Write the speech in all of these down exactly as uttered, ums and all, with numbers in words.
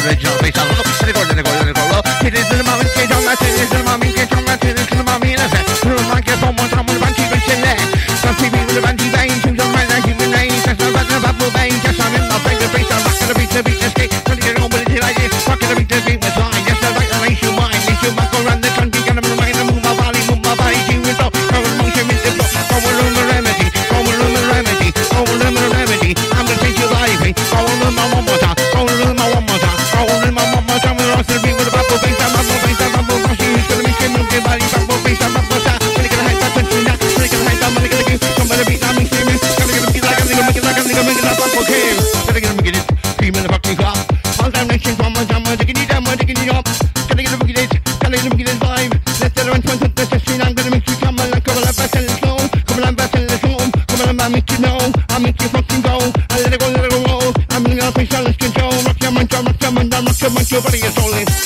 original bass out. Let it go, let it go, let it go. It is the moment, get on that, it is the moment, get on that, it is the moment, in a set. The microphone one time with a bunch of bitch in there. Some T V with a bunch of veins, who's on my life, human name. Just a button of bubble veins, just I'm in my finger face. I'm not gonna beat the beat, the skate. Gonna get on with it till I get. Not gonna beat the beat, with line. Just a right, I raise your mind. Need you back around the country, gonna remind them, move my body, move my body, to it up. Go with motion with the flow. Go with room of remedy. Go with room of remedy. Go with room of remedy. I'm gonna take your body, go with room of one more time. Go with room of one more time. Go with room of one more time. We're all gonna be with a bubble face. I'm bubble face. I'm bubble face. Who's gonna make you move your body? Bubble face. I'm bubble face. Gonna get a high touch and now. Gonna get a high touch. I'm gonna get a gift. Somebody beat on me, screaming. Gonna get a beat like I'm gonna make it like I'm gonna make it like bubble game. Gonna get a make it. Screaming the fucking clock. All time next thing from my time. I'm taking it down. I'm taking it up. Gonna get a make it. Gonna get a make it vibe. Let's get around twenty. Let's just see. I'm gonna make you come like come on, I'm back in the zone. Come on, I'm back in the zone. Come on, I make you know. I make you fucking go. I let it go, let it go roll. I'm gonna face all this control. Rock your mind, rock your mind, rock your mind, your body is all in.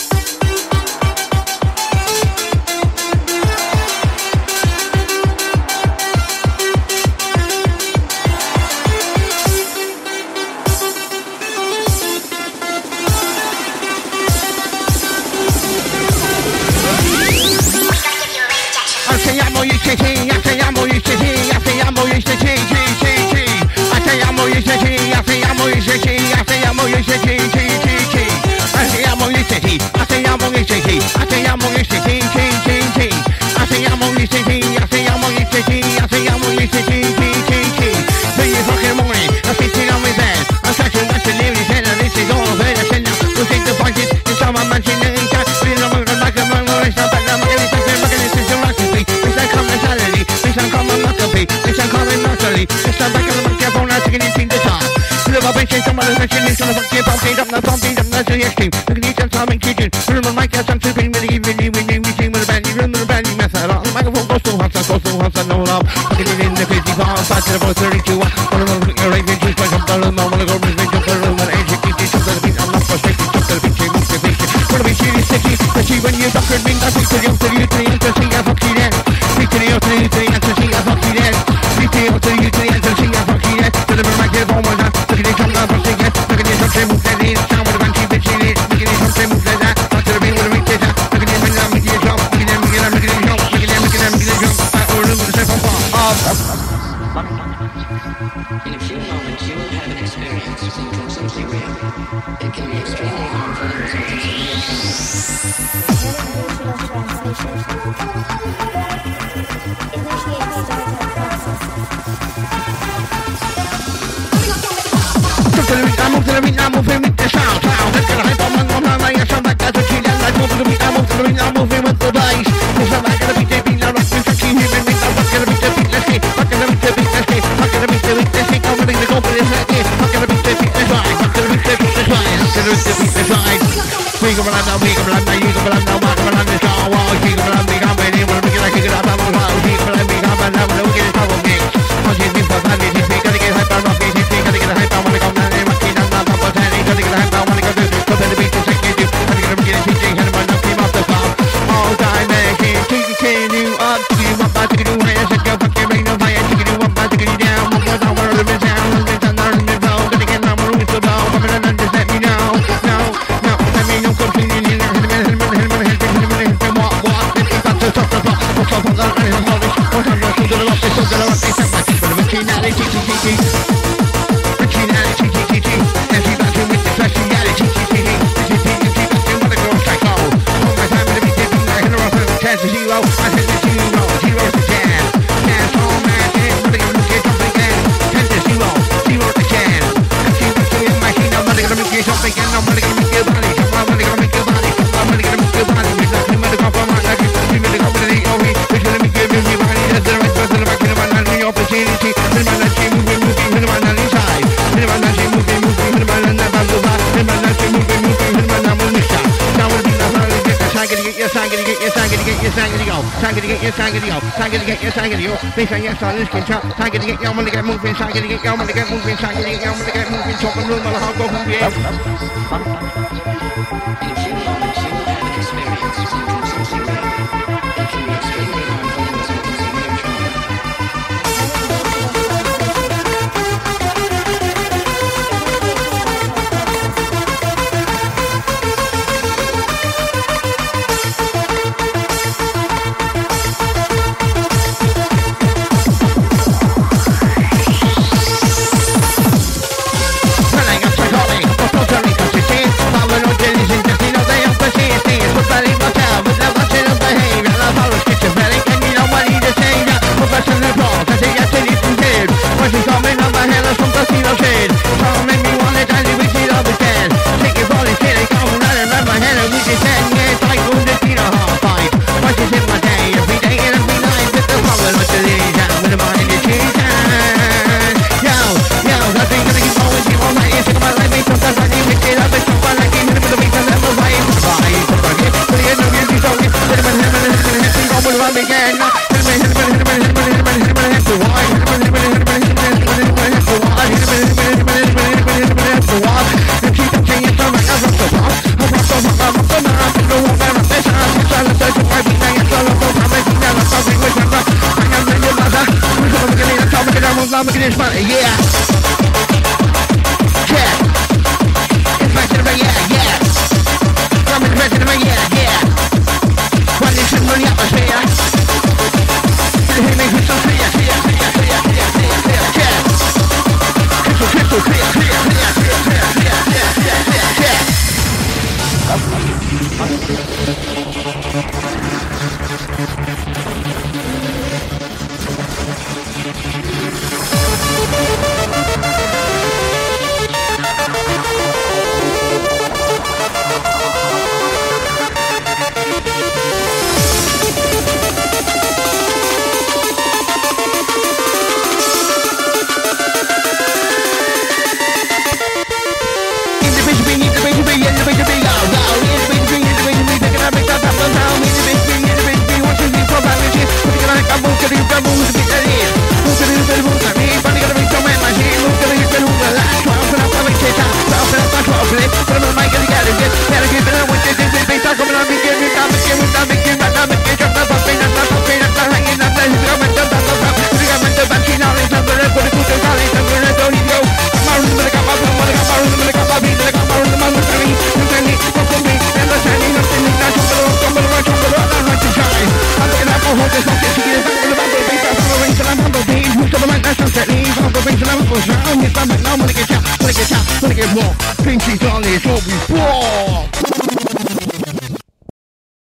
I amo you, T T. I say amo you, T T. I say amo you, T T. T T T. I say amo you, T T. I say amo you, T T. I say amo you, T T. T T T. I say amo you, T T. I say amo you, T T. I say amo you, T T. T T T. I say amo you, T T. I say amo you, T T. I say amo you, T T. T T T. Three o'clock in the morning, I'm sitting on my bed. I'm touching my celebrity head, and this is all of it. I said now, we'll take the points in some of my chin and cut. We're not going to make a man, we're not going to make a man. It's a common naturally. It's a back of the microphone, I'm taking it in the top. Live up and change some other machine, it's on the fucking pumping up, not pumping up, not to the extreme. Look at each and some in kitchen. Remember, Mike has some tripping with the evening, we need, we sing with a band, you remember the band, you mess that up. The microphone goes so hot, goes so hot, no love. Looking it in the crazy bar, fast to the boy thirty-two. One of them looking at right, just like I'm done, I'm gonna go with the jump, I'm gonna educate you, jump to the beat, I'm not frustrated, jump to the beat, change motivation. Wanna be serious, sticky, especially when you're doctored, being that picture, young to you, to you, to see, I fuck you then. Speak to the other, to you, to you, to see, I fuck you then. Speak to the other, to you, to you, to see, I fuck you then. Deliver my kid, one more time, look at it, come down, fuck you then. Look at it, something move that in, sound with a bunch of bitch in it. Look at it, something move that that, not to the beat with a beat that. Look at it, when I'm making it jump, look at them, look at them, look at them jump, look at them, look at them, look at them jump. I order them with the step on fall. In a few moments, you will have an experience something simply real. It can be extremely harmful and resulting in your I'm moving to the beat, I'm moving with the sound, sound. Let's get a hype on my mom, my ass, I'm back as a kid. I'm moving to the beat, I'm moving to the beat, I'm moving with the bass. Cause I'm back at the beat, they beat, now rock me, touchy, hear me, I'm back at the beat, the beat, let's get. Back at the beat, the beat, let's get. Back at the beat, the beat, let's get. I'm ready to go for this, let's get. Back at the beat, the beat, let's ride. Back at the beat, the beat, let's ride. Back at the beat, the beat, let's ride. We go around now, we go around now, you go around now, walk around this all wall. We go around, we go around, we go around, we go around, we go around, we go around, we go around, we go around, we go get it all of me. I'll just be for fun, it's me, gotta get hype on rock, it's me, gotta get a hype on when I come down, I'm rocking down, I'm up on ten, gotta get a hype on when I go do, go to the beat, to take it, do, gotta get a beat, to take it, and I'm came off the top. All time, man, can't take it, can you up, to you up, to you, I said, go fucking rain on fire, take it up, to you down, one more time, where the sound, and then I'm not in the road, gotta get my room so low, I'm gonna just let me know, no, no, let me know, continue, hit him, hit him, hit him, hit him, hit him, hit him, hit him, walk, walk, let me stop to stop the block, stop, stop, stop, stop, and I'm holding, one time, go to the rock, they still gonna rock, they step back, but the originality, T T T, originality, T T T, everybody with the speciality, T T T, T T T, and what a girl psycho, all my time in the beat, they beat like a rock, ten to zero, I said to zero, zero to ten, dance all man, and what a girl get up again, ten to zero, zero to ten, and see what's in my heat, I'm gonna make it up again, I'm gonna make your body, I'm gonna make your body, I'm gonna make your body, we're not gonna come from my life, we're gonna come from the O E, we're gonna make your body, that's the right person, I'm gonna make my opportunity, we're gonna see moving, moving, we're gonna inside, we're gonna see moving, moving, we're gonna never go back, we're gonna see moving, moving, we're gonna move stop, now we're gonna get the sang it, get your sang it, get your sang it, get your sang it, go, sang it, get your sang it, go, sang it, get your sang it, go, they say yes on this control, sang it, get your money, get moving, sang it, get your money, get moving, sang it, get your money, get moving, chop and room, I'll go from here. In a few moments, you will have an experience something simply real. It can be extremely harmful and resulting in severe trauma. love me again. Hit me, hit me, hit me, hit me, hit me, hit me, hit me, hit me, hit the wall. Hit me, hit me, hit me, hit me, hit me, hit me, hit me, hit the wall. Hit me, hit me, hit me, hit me, hit me, hit me, hit me, hit the wall. And keep on changing so much as I'm so far. I'm so far, I'm so far, I'm so far, I'm so far. This house is all the time, so I be saying it's all about how many people are talking with my I am in your mother. We're going to get it, I'm going to get it, I'm going to get it, money, yeah. Yeah. It's my cinema, yeah, yeah. I'm in the cinema, yeah, yeah. One is in the atmosphere. It makes me so clear, clear, clear, clear, clear, clear, clear, clear. Crystal, crystal, clear, clear, clear, clear, clear, clear, clear, clear, clear, clear. Pinky Dolly, it's all before.